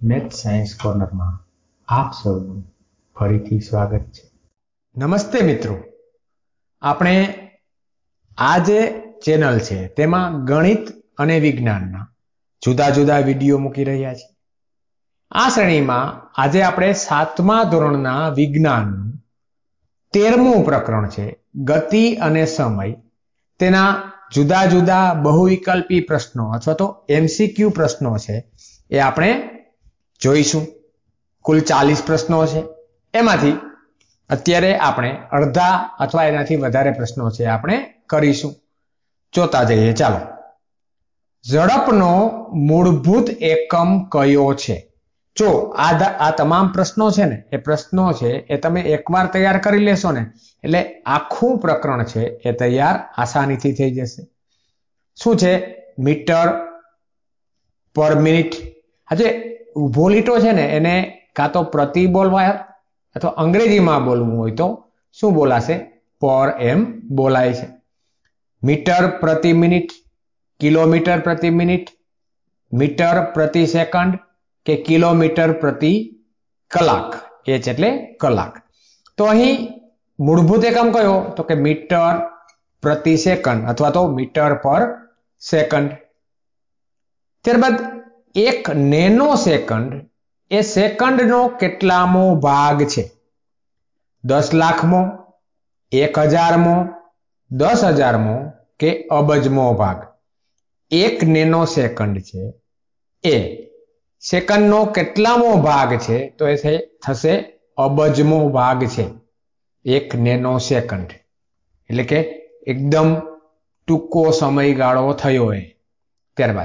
Math science કોર્નરમાં આપ સૌનું ફરીથી સ્વાગત છે. નમસ્તે મિત્રો, આપણે આ જે ચેનલ છે તેમાં ગણિત અને વિજ્ઞાનના જુદા જુદા વિડીયો મૂકી રહ્યા છીએ. આ શ્રેણીમાં આજે આપણે 7મા ધોરણના વિજ્ઞાનનું 13મું પ્રકરણ છે ગતિ અને સમય, તેના જુદા જુદા બહુવિકલ્પી પ્રશ્નો અથવા તો MCQ પ્રશ્નો છે એ આપણે જોઈશું. કુલ 40 પ્રશ્નો છે, એમાંથી અત્યારે આપણે અડધા અથવા એનાથી વધારે પ્રશ્નો છે આપણે કરીશું. જોતા જઈએ. ચાલો. ઝડપનો મૂળભૂત એકમ કયો છે? જો આ તમામ પ્રશ્નો છે ને એ પ્રશ્નો છે એ તમે એકવાર તૈયાર કરી લેશો ને એટલે આખું પ્રકરણ છે એ તૈયાર આસાનીથી થઈ જશે. શું છે? મીટર પર મિનિટ. આજે ઉભો લીટો છે ને એને કાં તો પ્રતિ બોલવાય અથવા અંગ્રેજીમાં બોલવું હોય તો શું બોલાશે? પર એમ બોલાય છે. મીટર પ્રતિ મિનિટ, કિલોમીટર પ્રતિ મિનિટ, મીટર પ્રતિ સેકન્ડ કે કિલોમીટર પ્રતિ કલાક, એ છે એટલે કલાક. તો અહીં મૂળભૂત એકમ કયો? તો કે મીટર પ્રતિ સેકન્ડ અથવા તો મીટર પર સેકન્ડ. ત્યારબાદ એક નેનો સેકન્ડ એ સેકન્ડનો કેટલામો ભાગ છે? 10 લાખમો, 1000મો, 10,000મો કે અબજમો ભાગ? એક નેનો સેકન્ડ છે એ સેકન્ડનો કેટલામો ભાગ છે? તો એ થશે અબજમો ભાગ છે. એક નેનો સેકન્ડ એટલે કે એકદમ ટૂંકો સમયગાળો થયો હોય. ત્યારબાદ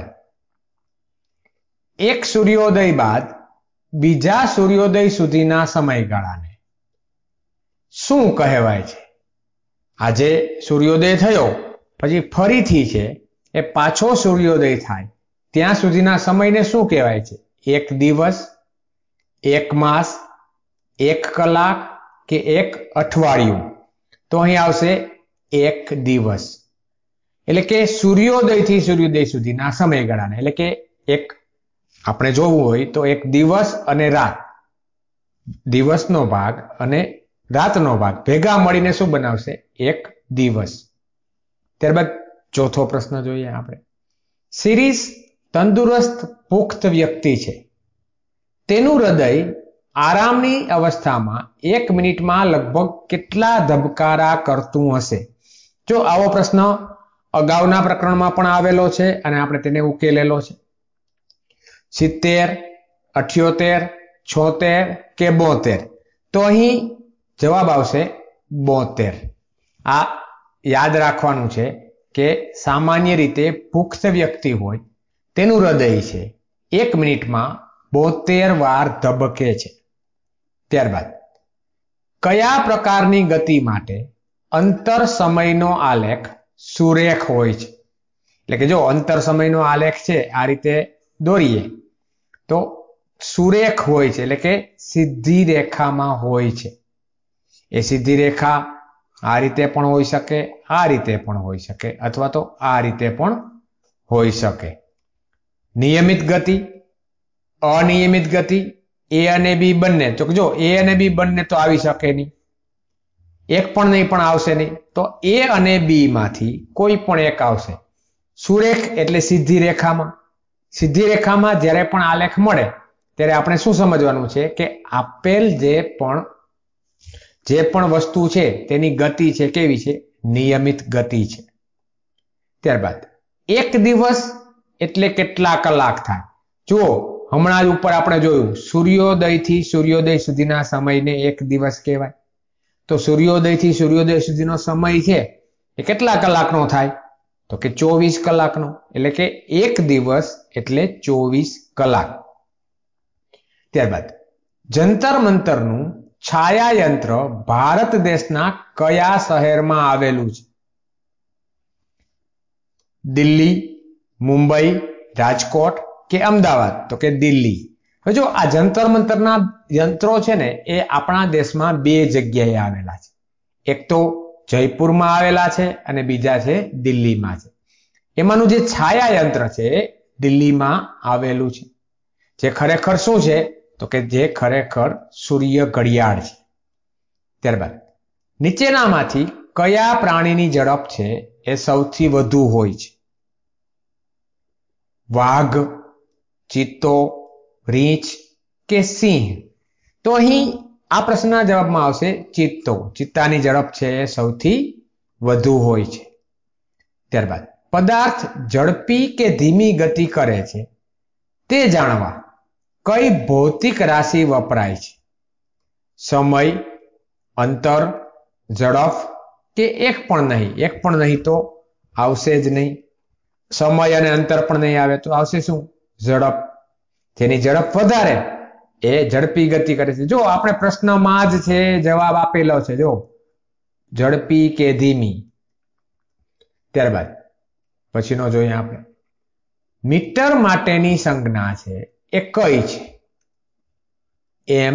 એક સૂર્યોદય બાદ બીજા સૂર્યોદય સુધીના સમયગાળાને શું કહેવાય છે? આજે સૂર્યોદય થયો પછી ફરીથી છે એ પાછો સૂર્યોદય થાય ત્યાં સુધીના સમયને શું કહેવાય છે? એક દિવસ, એક માસ, એક કલાક કે એક અઠવાડિયું? તો અહીં આવશે એક દિવસ. એટલે કે સૂર્યોદયથી સૂર્યોદય સુધીના સમયગાળાને, એટલે કે એક આપણે જોવું હોય તો એક દિવસ અને રાત, દિવસનો ભાગ અને રાતનો ભાગ ભેગા મળીને શું બનાવશે? એક દિવસ. ત્યારબાદ ચોથો પ્રશ્ન જોઈએ આપણે. શિરીષ તંદુરસ્ત પુખ્ત વ્યક્તિ છે, તેનું હૃદય આરામની અવસ્થામાં 1 મિનિટમાં લગભગ કેટલા ધબકારા કરતું હશે? જો આવો પ્રશ્ન અગાઉના પ્રકરણમાં પણ આવેલો છે અને આપણે તેને ઉકેલેલો છે. 70, 78, 76 કે 72? તો અહીં જવાબ આવશે 72. આ યાદ રાખવાનું છે કે સામાન્ય રીતે પુખ્ત વ્યક્તિ હોય તેનું હૃદય છે 1 મિનિટમાં 72 વાર ધબકે છે. ત્યારબાદ કયા પ્રકારની ગતિ માટે અંતર સમયનો આલેખ સુરેખ હોય છે? એટલે કે જો અંતર સમયનો આલેખ છે આ રીતે દોરીએ તો સુરેખ હોય છે, એટલે કે સીધી રેખામાં હોય છે. એ સીધી રેખા આ રીતે પણ હોઈ શકે, આ રીતે પણ હોઈ શકે અથવા તો આ રીતે પણ હોઈ શકે. નિયમિત ગતિ, અનિયમિત ગતિ, A અને B બંને? તો જો A અને B બંને તો આવી શકે નહીં, એક પણ નહીં પણ આવશે નહીં. તો A અને B માંથી કોઈ પણ એક આવશે. સુરેખ એટલે સીધી રેખામાં. સીધી રેખામાં જ્યારે પણ આલેખ મળે ત્યારે આપણે શું સમજવાનું છે કે આપેલ જે પણ વસ્તુ છે તેની ગતિ છે કેવી છે? નિયમિત ગતિ છે. ત્યારબાદ એક દિવસ એટલે કેટલા કલાક થાય? જુઓ, હમણાં જ ઉપર આપણે જોયું સૂર્યોદયથી સૂર્યોદય સુધીના સમયને એક દિવસ કહેવાય. તો સૂર્યોદયથી સૂર્યોદય સુધીનો સમય છે એ કેટલા કલાકનો થાય? તો કે 24 કલાકનો. એટલે કે એક દિવસ એટલે 24 કલાક. ત્યારબાદ જંતર મંતરનું છાયાયંત્ર ભારત દેશના કયા શહેરમાં આવેલું છે? દિલ્હી, મુંબઈ, રાજકોટ કે અમદાવાદ? તો કે દિલ્હી. હવે જો આ જંતર મંતરના યંત્રો છે ને એ આપણા દેશમાં 2 જગ્યાએ આવેલા છે. એક તો જયપુરમાં આવેલા છે અને બીજા છે દિલ્હીમાં છે. એમાંનું જે છાયા યંત્ર છે દિલ્હીમાં આવેલું છે. જે ખરેખર શું છે? તો કે જે ખરેખર સૂર્ય ઘડિયાળ છે. ત્યારબાદ નીચેનામાંથી કયા પ્રાણીની ઝડપ છે એ સૌથી વધુ હોય છે? વાઘ, ચિત્તો, રીંછ કે સિંહ? તો અહીં આ પ્રશ્નના જવાબમાં આવશે ચિત્તો. ચિત્તાની ઝડપ છે એ સૌથી વધુ હોય છે. ત્યારબાદ પદાર્થ ઝડપી કે ધીમી ગતિ કરે છે તે જાણવા કઈ ભૌતિક રાશિ વપરાય છે? સમય, અંતર, ઝડપ કે એક પણ નહીં? એક પણ નહીં તો આવશે જ નહીં. સમય અને અંતર પણ નહીં આવે તો આવશે શું? ઝડપ. જેની ઝડપ વધારે એ ઝડપી ગતિ કરે છે. જો આપણે પ્રશ્નમાં જ છે જવાબ આપેલો છે, જો ઝડપી કે ધીમી. ત્યારબાદ પછીનો જોઈએ આપણે. મીટર માટેની સંજ્ઞા છે એ કઈ છે? એમ,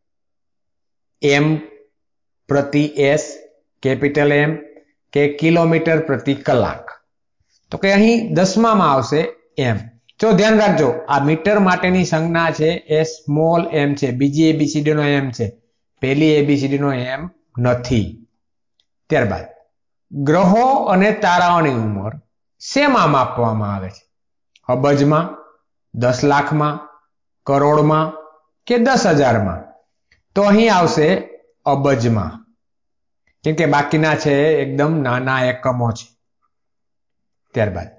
એમ પ્રતિ એસ, કેપિટલ એમ કે કિલોમીટર પ્રતિ કલાક? તો કે અહીં 10માં આવશે એમ. જો ધ્યાન રાખજો, આ મીટર માટેની સંજ્ઞા છે એ સ્મોલ એમ છે. બીજી એબીસીડી નો એમ છે, પહેલી એબીસીડી નો એમ નથી. ત્યારબાદ ગ્રહો અને તારાઓની ઉંમર શેમાં માપવામાં આવે છે? અબજમાં, 10 લાખમાં, કરોડમાં કે 10,000માં? તો અહીં આવશે અબજમાં, કેમ કે બાકીના છે એકદમ નાના એકમો છે. ત્યારબાદ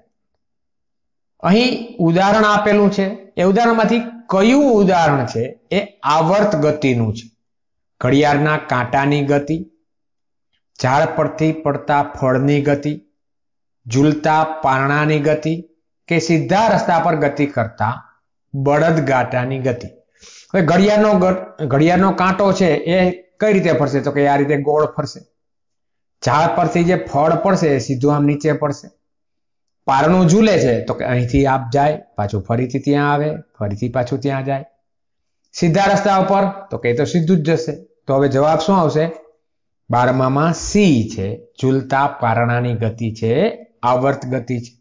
અહીં ઉદાહરણ આપેલું છે, એ ઉદાહરણમાંથી કયું ઉદાહરણ છે એ આવર્ત ગતિનું છે? ઘડિયાળના કાંટાની ગતિ, ઝાડ પરથી પડતા ફળની ગતિ, ઝૂલતા પારણાની ગતિ કે સીધા રસ્તા પર ગતિ કરતા બળદગાડાની ગતિ? હવે ઘડિયાળનો કાંટો છે એ કઈ રીતે ફરશે? તો કે આ રીતે ગોળ ફરશે. ઝાડ પરથી જે ફળ પડશે એ સીધું આમ નીચે પડશે. પારણું ઝૂલે છે તો કે અહીંથી આપ જાય, પાછું ફરીથી ત્યાં આવે, ફરીથી પાછું ત્યાં જાય. સીધા રસ્તા ઉપર તો કે તો સીધું જ જશે. તો હવે જવાબ શું આવશે? 12માં સી છે, ઝૂલતા પારણાની ગતિ છે, આવર્ત ગતિ છે.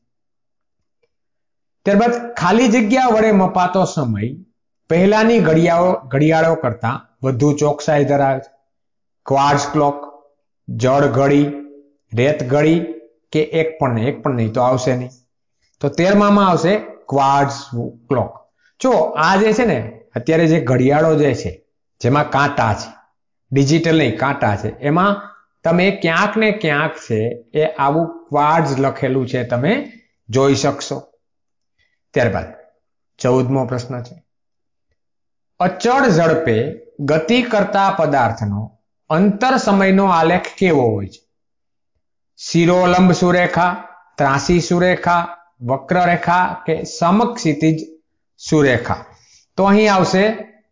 ત્યારબાદ ખાલી જગ્યા વડે મપાતો સમય પહેલાની ઘડિયાળો કરતા વધુ ચોકસાઈ ધરાવે છે. ક્વાર્ટઝ ક્લોક, જળ ઘડી, રેત ઘડી કે એક પણ નહીં તો આવશે નહીં. તો 13માં આવશે ક્વાર્ટઝ ક્લોક. જો આ જે છે ને અત્યારે જે ઘડિયાળો જે છે જેમાં કાંટા છે, ડિજિટલ નહીં કાંટા છે, એમાં તમે ક્યાંક ને ક્યાંક છે એ આવું ક્વાર્ટઝ લખેલું છે તમે જોઈ શકશો. ત્યારબાદ 14મો પ્રશ્ન છે. અચળ ઝડપે ગતિ કરતા પદાર્થનો અંતર સમયનો આલેખ કેવો હોય છે? શિરોલંબ સુરેખા, ત્રાસી સુરેખા, વક્રરેખા કે સમક્ષિતિજ સુરેખા? તો અહીં આવશે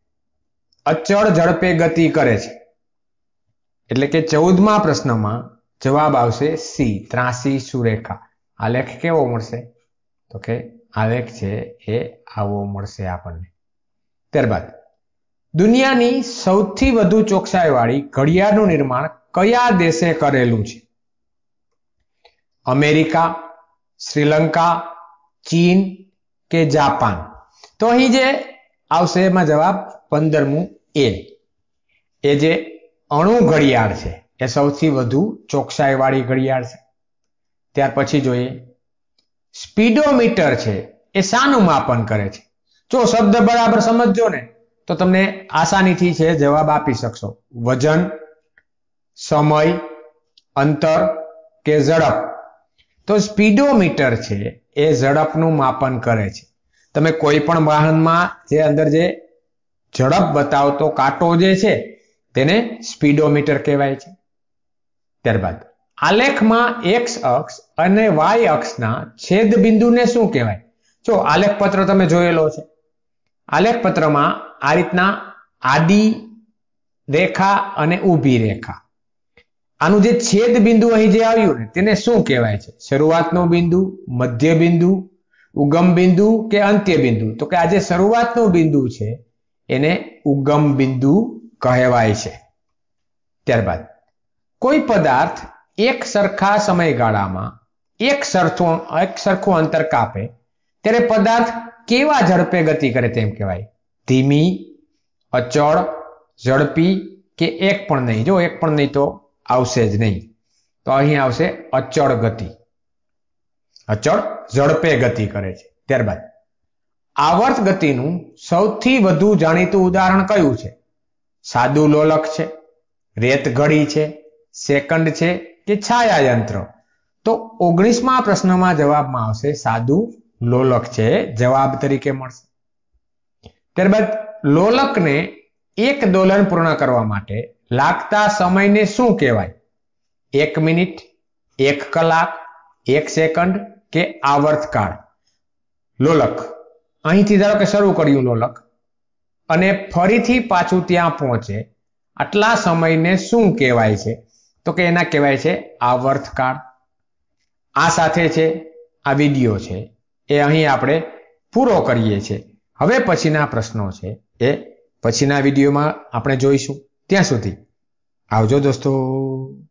અચળ ઝડપે ગતિ કરે છે, એટલે કે 14મા પ્રશ્નમાં જવાબ આવશે સી, ત્રાસી સુરેખા. આલેખ કેવો મળશે? તો કે આલેખ છે એ આવો મળશે આપણને. ત્યારબાદ દુનિયાની સૌથી વધુ ચોકસાઈ વાળી ઘડિયાળનું નિર્માણ કયા દેશે કરેલું છે? અમેરિકા, શ્રીલંકા, ચીન કે જાપાન? તો અહીં જે આવશે એમાં જવાબ 15મું એ જે અણુ ઘડિયાળ છે એ સૌથી વધુ ચોકસાઈ વાળી ઘડિયાળ છે. ત્યાર પછી જોઈએ સ્પીડોમીટર છે એ શાનું માપન કરે છે? જો શબ્દ બરાબર સમજજો ને તો તમને આસાનીથી છે જવાબ આપી શકશો. વજન, સમય, અંતર કે ઝડપ? તો સ્પીડોમીટર છે એ ઝડપનું માપન કરે છે. તમે કોઈ પણ વાહનમાં જે અંદર જે ઝડપ બતાવતો કાંટો જે છે તેને સ્પીડોમીટર કહેવાય છે. ત્યારબાદ આલેખમાં એક્સ અક્ષ અને વાય અક્ષના છેદ બિંદુને શું કહેવાય? જો આલેખ પત્ર તમે જોયેલો છે, આલેખ પત્રમાં આ રીતના આડી રેખા અને ઊભી રેખા, આનું જે છેદ બિંદુ અહીં જે આવ્યું ને તેને શું કહેવાય છે? શરૂઆતનો બિંદુ, મધ્ય બિંદુ, ઉગમ બિંદુ કે અંત્ય બિંદુ? તો કે આ જે શરૂઆતનું બિંદુ છે એને ઉગમ બિંદુ કહેવાય છે. ત્યારબાદ કોઈ પદાર્થ એક સરખા સમયગાળામાં એક સરખું અંતર કાપે ત્યારે પદાર્થ કેવા ઝડપે ગતિ કરે તેમ કહેવાય? ધીમી, અચળ, ઝડપી કે એક પણ નહીં? જો એક પણ નહીં તો આવશે જ નહીં, તો અહીં આવશે અચળ ગતિ. અચળ ઝડપે ગતિ કરે છે. ત્યારબાદ આવર્ત ગતિનું સૌથી વધુ જાણીતું ઉદાહરણ કયું છે? સાદું લોલક છે, રેતઘડી છે, સેકન્ડ છે કે છાયાયંત્ર? તો 19મા પ્રશ્નમાં જવાબમાં આવશે સાદું લોલક છે, જવાબ તરીકે મળશે. ત્યારબાદ લોલકને એક દોલન પૂર્ણ કરવા માટે લાગતા સમયને શું કહેવાય? 1 મિનિટ, 1 કલાક, 1 સેકન્ડ કે આવર્તકાળ? લોલક અહીંથી ધારો કે શરૂ કર્યું લોલક અને ફરીથી પાછું ત્યાં પહોંચે, આટલા સમયને શું કહેવાય છે? તો કે એના કહેવાય છે આવર્તકાળ. આ સાથે છે આ વિડીયો છે એ અહીં આપણે પૂરો કરીએ છીએ. હવે પછીના પ્રશ્નો છે એ પછીના વિડીયોમાં આપણે જોઈશું. ત્યાં સુધી આવજો દોસ્તો.